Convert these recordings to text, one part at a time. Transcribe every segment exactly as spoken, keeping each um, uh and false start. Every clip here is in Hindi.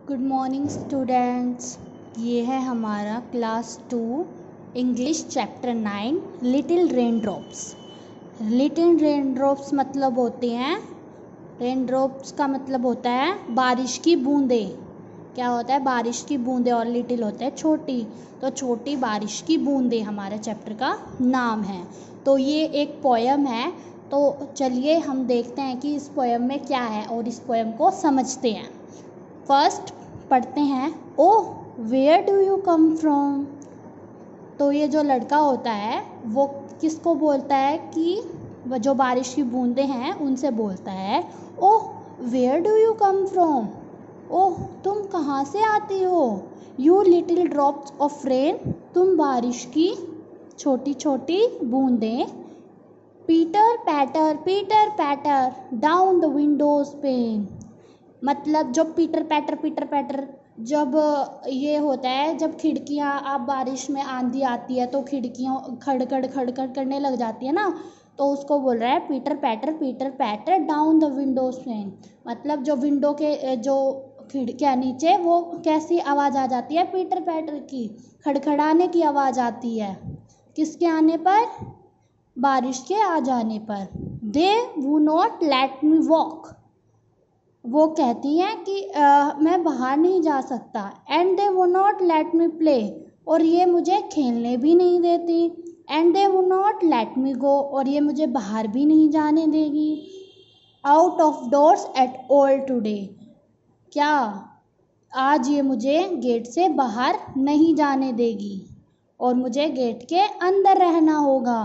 Good morning students. ये है हमारा class two English chapter nine little raindrops. Little raindrops मतलब होते हैं, रेन ड्रॉप्स का मतलब होता है बारिश की बूंदें। क्या होता है? बारिश की बूंदें। और लिटिल होता है छोटी, तो छोटी बारिश की बूंदें हमारे चैप्टर का नाम है। तो ये एक पोयम है, तो चलिए हम देखते हैं कि इस पोयम में क्या है और इस पोयम को समझते हैं। फर्स्ट पढ़ते हैं, oh where do you come from. तो ये जो लड़का होता है वो किसको बोलता है कि वो जो बारिश की बूंदें हैं उनसे बोलता है, oh where do you come from. Oh तुम कहाँ से आती हो। You little drops of rain, तुम बारिश की छोटी छोटी बूंदें। Pitter patter pitter patter down the windows pane. मतलब जो पीटर पैटर पीटर पैटर जब ये होता है, जब खिड़कियाँ, आप बारिश में आंधी आती है तो खिड़कियों खड़खड़ खड़खड़ करने लग जाती है ना, तो उसको बोल रहा है pitter patter pitter patter down the windows pane. मतलब जो विंडो के जो खिड़कियाँ नीचे वो कैसी आवाज़ आ जाती है, पीटर पैटर की, खड़खड़ाने की आवाज़ आती है। किसके आने पर? बारिश के आ जाने पर। They won't let me walk. वो कहती हैं कि आ, मैं बाहर नहीं जा सकता। एंड दे वो नॉट लेट मी प्ले, और ये मुझे खेलने भी नहीं देती। एंड दे वो नॉट लेट मी गो, और ये मुझे बाहर भी नहीं जाने देगी। Out of doors at all today. क्या आज ये मुझे गेट से बाहर नहीं जाने देगी और मुझे गेट के अंदर रहना होगा।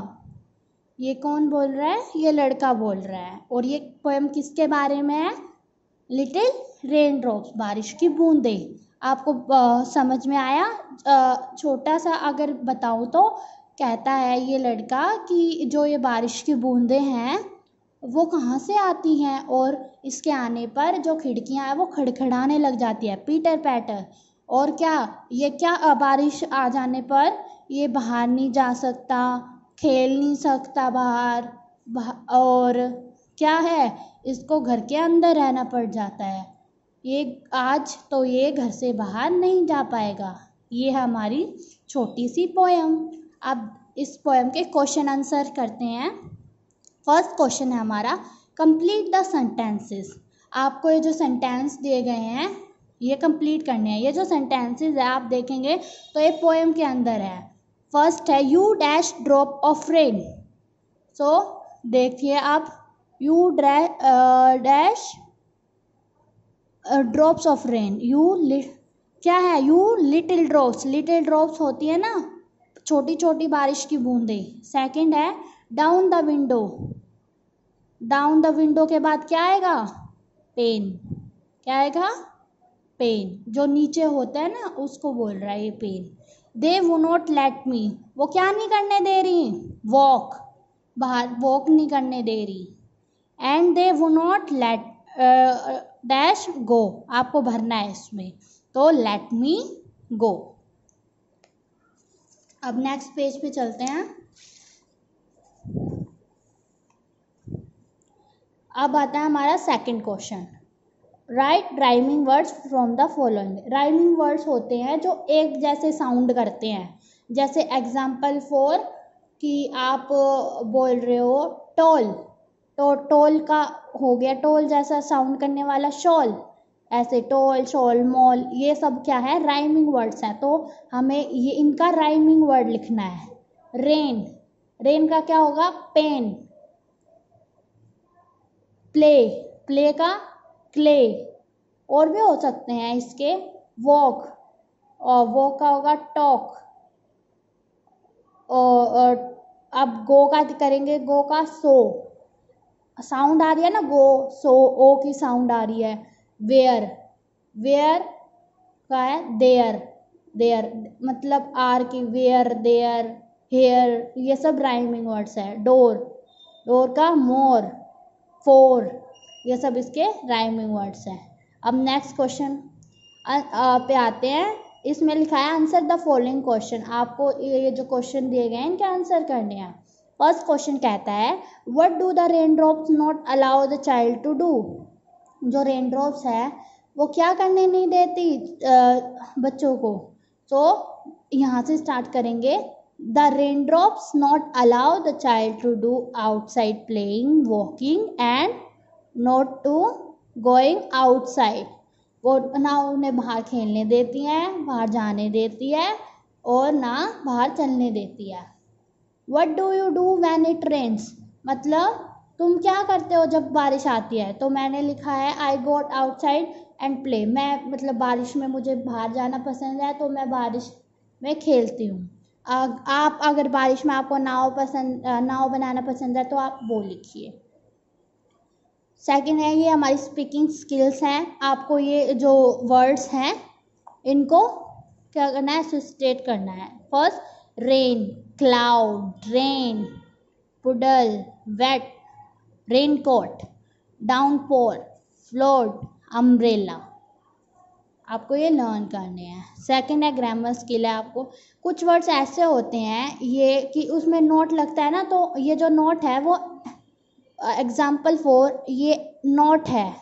ये कौन बोल रहा है? ये लड़का बोल रहा है। और ये पोएम किसके बारे में है? लिटिल रेन ड्रॉप्स, बारिश की बूंदें। आपको आ, समझ में आया? आ, छोटा सा अगर बताऊँ तो कहता है ये लड़का कि जो ये बारिश की बूंदें हैं वो कहाँ से आती हैं, और इसके आने पर जो खिड़कियाँ हैं वो खड़खड़ाने लग जाती है, पीटर पैटर। और क्या ये क्या बारिश आ जाने पर ये बाहर नहीं जा सकता, खेल नहीं सकता बाहर, और क्या है, इसको घर के अंदर रहना पड़ जाता है। ये आज तो ये घर से बाहर नहीं जा पाएगा। ये है हमारी छोटी सी पोएम। अब इस पोएम के क्वेश्चन आंसर करते हैं। फर्स्ट क्वेश्चन है हमारा, कंप्लीट द सेंटेंसेस। आपको ये जो सेंटेंस दिए गए हैं ये कंप्लीट करने हैं। ये जो सेंटेंसेस है आप देखेंगे तो ये पोएम के अंदर है। फर्स्ट है, you dash drop of rain. So देखिए आप, you dash drops of rain. You क्या है? You little drops. Little drops होती है ना, छोटी छोटी बारिश की बूंदें। सेकंड है, down the window. Down the window के बाद क्या आएगा? पेन। क्या आएगा? पेन। जो नीचे होता है ना उसको बोल रहा है ये पेन। दे वो नॉट लेट मी, वो क्या नहीं करने दे रही? वॉक, बाहर वॉक नहीं करने दे रही। एंड दे वो नॉट लेट डैश गो, आपको भरना है इसमें, तो लेट मी गो। अब नेक्स्ट पेज पे चलते हैं। अब आता है हमारा second question, write rhyming words from the following. Rhyming words होते हैं जो एक जैसे साउंड करते हैं। जैसे एग्जाम्पल फॉर कि आप बोल रहे हो टॉल, तो टॉल का हो गया टॉल जैसा साउंड करने वाला शॉल। ऐसे टॉल, शॉल, मॉल, ये सब क्या है? राइमिंग वर्ड्स हैं। तो हमें ये इनका राइमिंग वर्ड लिखना है। रेन, रेन का क्या होगा? पेन। प्ले, प्ले का क्ले। और भी हो सकते हैं इसके, वॉक, और वॉक का होगा टॉक। और अब गो का करेंगे, गो का सो, साउंड आ रही है ना, गो सो, ओ की साउंड आ रही है। वेयर, वेयर का है देयर, देयर मतलब आर की, वेयर, देयर, हेयर, ये सब राइमिंग वर्ड्स है। डोर, डोर का मोर, फोर, ये सब इसके राइमिंग वर्ड्स हैं। अब नेक्स्ट क्वेश्चन पे आते हैं। इसमें लिखा है आंसर द फॉलोइंग क्वेश्चन। आपको ये जो क्वेश्चन दिए गए हैं इनके आंसर करने हैं। फर्स्ट क्वेश्चन कहता है, what do the raindrops not allow the child to do. जो रेन ड्रॉप्स है वो क्या करने नहीं देती आ, बच्चों को। तो यहाँ से स्टार्ट करेंगे। The raindrops not allow the child to do outside playing walking and not to going outside. वो ना उन्हें बाहर खेलने देती हैं, बाहर जाने देती है, और ना बाहर चलने देती है। What do you do when it rains, मतलब तुम क्या करते हो जब बारिश आती है। तो मैंने लिखा है I got outside and play. मैं मतलब बारिश में मुझे बाहर जाना पसंद है, तो मैं बारिश में खेलती हूँ। आप अगर बारिश में आपको नाव पसंद नाव बनाना पसंद है तो आप वो लिखिए। सेकंड है, ये हमारी स्पीकिंग स्किल्स हैं। आपको ये जो वर्ड्स हैं इनको क्या करना है, एसोसिएट करना है। First rain, cloud, rain, puddle, wet, raincoat, downpour, float, umbrella. आपको ये लर्न करने हैं। सेकंड है ग्रामर स्किल है। आपको कुछ वर्ड्स ऐसे होते हैं ये कि उसमें नोट लगता है ना, तो ये जो नोट है वो एग्जाम्पल फोर ये नोट है,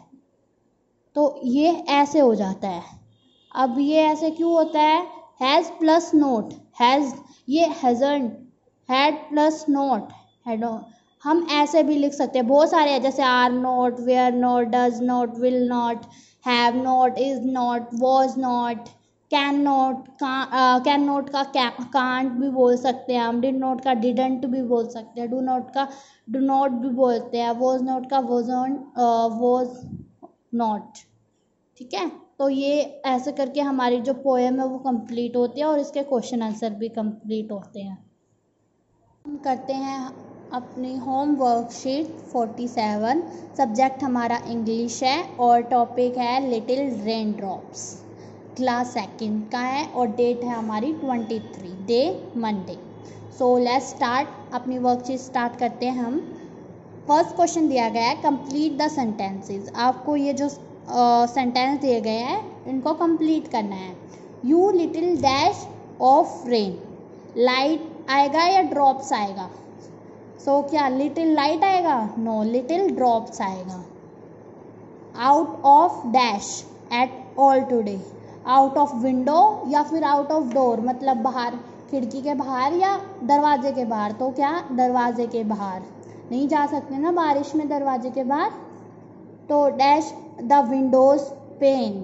तो ये ऐसे हो जाता है। अब ये ऐसे क्यों होता है, हैज़ प्लस नोट, हैज़ ये hasn't, had plus not, had. हम ऐसे भी लिख सकते हैं, बहुत सारे हैं, जैसे are not, where not, does not, will not, have not, is not, was not, can not, can not का कांट भी बोल सकते हैं हम, डिड नोट का डिडंट भी बोल सकते हैं, डू नोट का डू नॉट भी बोलते हैं, वॉज नोट का वॉजंट वॉज नॉट। ठीक है, तो ये ऐसे करके हमारी जो पोएम है वो कंप्लीट होती है और इसके क्वेश्चन आंसर भी कंप्लीट होते हैं। हम करते हैं अपनी home worksheet forty seven. Subject हमारा इंग्लिश है और टॉपिक है little raindrops. Class second का है और डेट है हमारी twenty three, day Monday. So let's start. अपनी वर्कशीट स्टार्ट करते हैं हम। फर्स्ट क्वेश्चन दिया गया है, कंप्लीट द सेंटेंसेस। आपको ये जो सेंटेंस uh, दिए गए हैं इनको कंप्लीट करना है। You little dash of rain, light आएगा या ड्रॉप्स आएगा। सो so, क्या लिटिल लाइट आएगा, नो, लिटिल ड्रॉप्स आएगा। Out of dash at all today, out of window या फिर आउट ऑफ डोर, मतलब बाहर, खिड़की के बाहर या दरवाजे के बाहर। तो क्या दरवाजे के बाहर, नहीं जा सकते ना बारिश में दरवाजे के बाहर। तो dash the windows pane,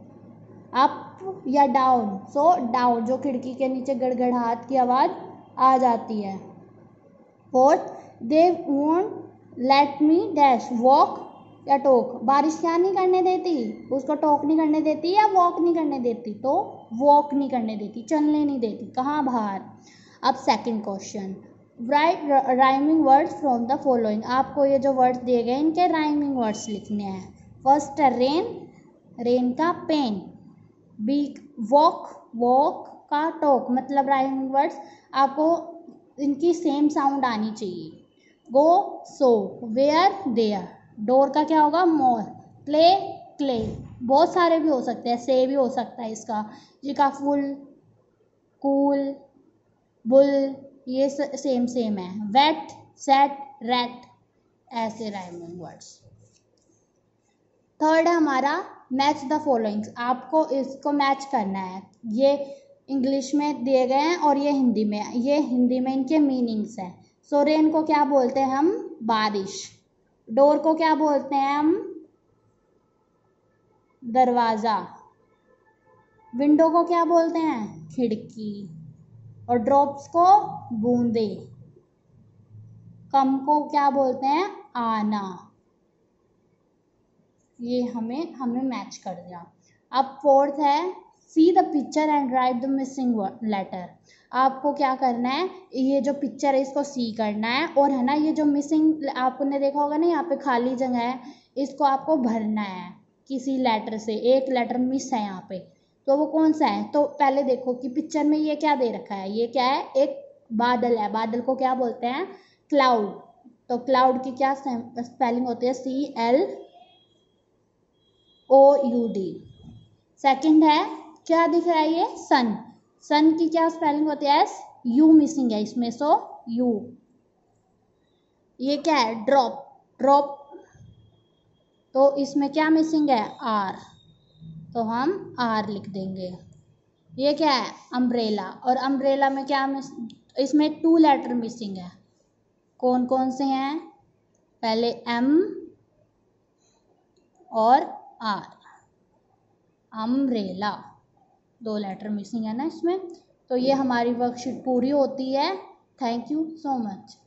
up या डाउन, सो डाउन, जो खिड़की के नीचे गड़गड़ाहट की आवाज़ आ जाती है। Fourth, they won't let me dash walk या टॉक, बारिश क्या नहीं करने देती, उसको टॉक नहीं करने देती या वॉक नहीं करने देती। तो वॉक नहीं करने देती, चलने नहीं देती, कहाँ, बाहर। अब second question, write rhyming words from the following. आपको ये जो वर्ड्स दिए गए इनके राइमिंग वर्ड्स लिखने हैं। फर्स्ट है रेन, रेन का पेन। बी वॉक, वॉक का टॉक, मतलब राइमिंग वर्ड्स आपको इनकी सेम साउंड आनी चाहिए। Go, so, where, there. Door का क्या होगा, मोर। प्ले, क्ले, बहुत सारे भी हो सकते हैं, से भी हो सकता है इसका। जी का फुल, कूल, बुल, ये सेम सेम है। वेट, सेट, रेट, ऐसे राइमिंग वर्ड्स। थर्ड है हमारा मैच द फॉलोइंग्स। आपको इसको मैच करना है। ये इंग्लिश में दिए गए हैं और ये हिंदी में, ये हिंदी में इनके मीनिंग्स हैं। सो रेन को क्या बोलते हैं हम, बारिश। डोर को क्या बोलते हैं हम, दरवाज़ा। विंडो को क्या बोलते हैं, खिड़की। और ड्रॉप्स को बूंदे। कम को क्या बोलते हैं, आना। ये हमें हमें मैच कर दिया। अब फोर्थ है, see the picture and write the missing letter. आपको क्या करना है, ये जो पिक्चर है इसको सी करना है, और है ना ये जो मिसिंग आपने देखा होगा ना, यहाँ पे खाली जगह है, इसको आपको भरना है किसी लेटर से। एक लेटर मिस है यहाँ पे, तो वो कौन सा है। तो पहले देखो कि पिक्चर में ये क्या दे रखा है, ये क्या है, एक बादल है। बादल को क्या बोलते हैं, क्लाउड। तो क्लाउड की क्या स्पेलिंग होती है, C L O U D. Second है, क्या दिख रहा है ये, सन। सन की क्या स्पेलिंग होती है, एस, यू मिसिंग है इसमें, सो यू। ये क्या है, ड्रॉप, ड्रॉप, तो इसमें क्या मिसिंग है, आर। तो हम आर लिख देंगे। ये क्या है? अम्ब्रेला। और अम्ब्रेला में क्या मिस, इसमें टू लेटर मिसिंग है। कौन कौन से हैं? पहले एम और आर, अम्ब्रेला, दो लेटर मिसिंग है ना इसमें। तो ये हमारी वर्कशीट पूरी होती है। Thank you so much.